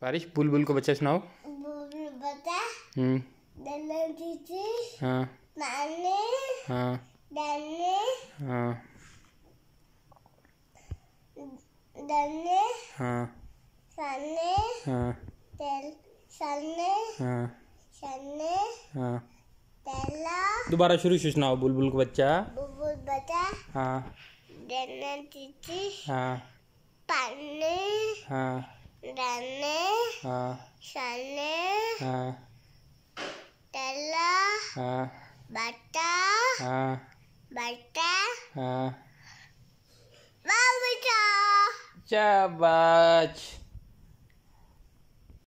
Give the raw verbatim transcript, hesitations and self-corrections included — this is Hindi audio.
बारिश बुलबुल को बच्चा सुनाओ। बुलबुल बच्चा हम्म दाना दीदी हाँ नाने हाँ दाने हाँ दाने हाँ साने हाँ तेल साने हाँ साने हाँ तेला। दोबारा शुरू से सुनाओ। बुलबुल को बच्चा बुलबुल बच्चा हाँ दाना दीदी हाँ पानी हाँ दाने हाँ साने हाँ तेला हाँ बच्चा हाँ बच्चा हाँ बाबूचा शाबाश।